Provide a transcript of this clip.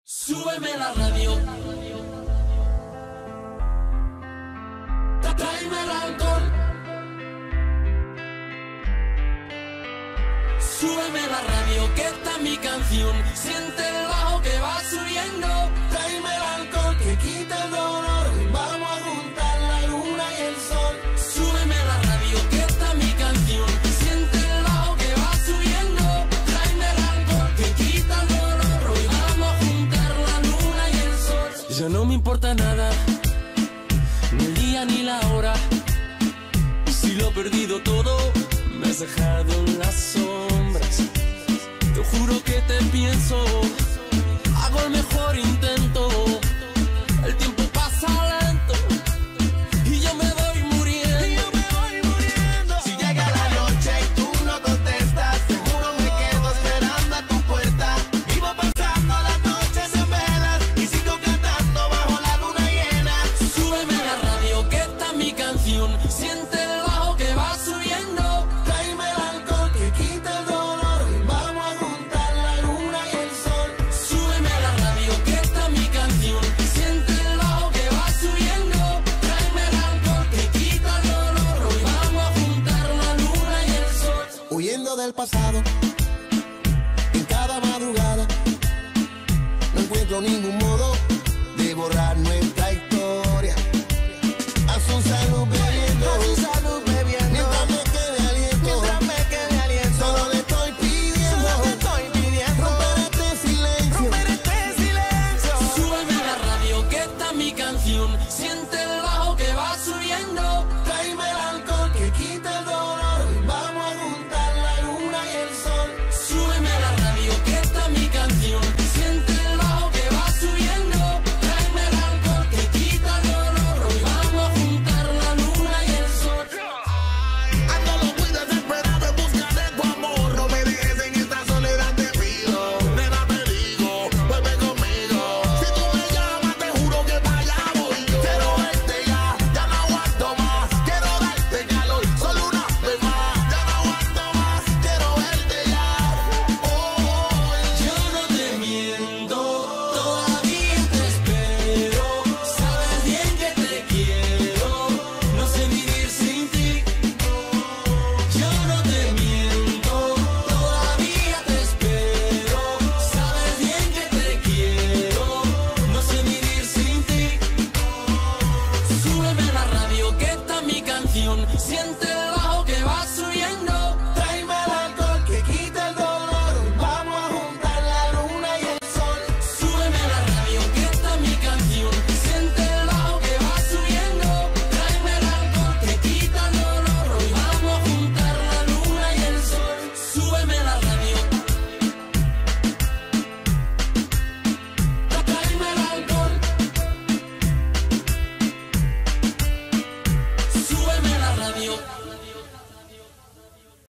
Súbeme la radio, tráeme el alcohol. Súbeme la radio, que está mi canción. Siente el bajo que va subiendo. Tráeme el alcohol que quita el dolor. Vamos a juntar la luna y el sol. Súbeme la radio, que está mi canción. Siente el bajo que va subiendo. Tráeme el alcohol que quita el dolor. Hoy vamos a juntar la luna y el sol. Ya no me importa nada, ni el día ni la hora. Si lo he perdido todo, me has dejado en las sombras. Te juro que te pienso, hago el mejor intento. El tiempo pasa lento y yo me voy muriendo. Si llega la noche y tú no contestas, seguro me quedo esperando a tu puerta. Vivo pasando las noches en velas y sigo cantando bajo la luna llena. Súbeme la radio, que está mi canción. Siente el bajo que va subiendo. Tráeme el alcohol que quita el dolor y vamos a juntar la luna y el sol. Súbeme la radio, que está mi canción. Siente el bajo que va subiendo. Tráeme el alcohol que quita el dolor. Hoy vamos a juntar la luna y el sol. Huyendo del pasado, en cada madrugada no encuentro ningún modo